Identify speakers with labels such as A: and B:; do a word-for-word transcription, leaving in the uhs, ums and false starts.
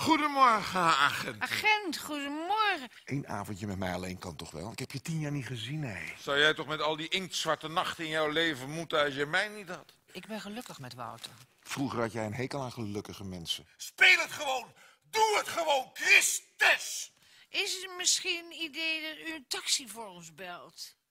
A: Goedemorgen, agent.
B: Agent, goedemorgen.
C: Eén avondje met mij alleen kan toch wel? Ik heb je tien jaar niet gezien, hé.
A: Zou jij toch met al die inktzwarte nachten in jouw leven moeten als je mij niet had?
B: Ik ben gelukkig met Wouter.
C: Vroeger had jij een hekel aan gelukkige mensen.
D: Speel het gewoon! Doe het gewoon, Christus!
B: Is het misschien een idee dat u een taxi voor ons belt?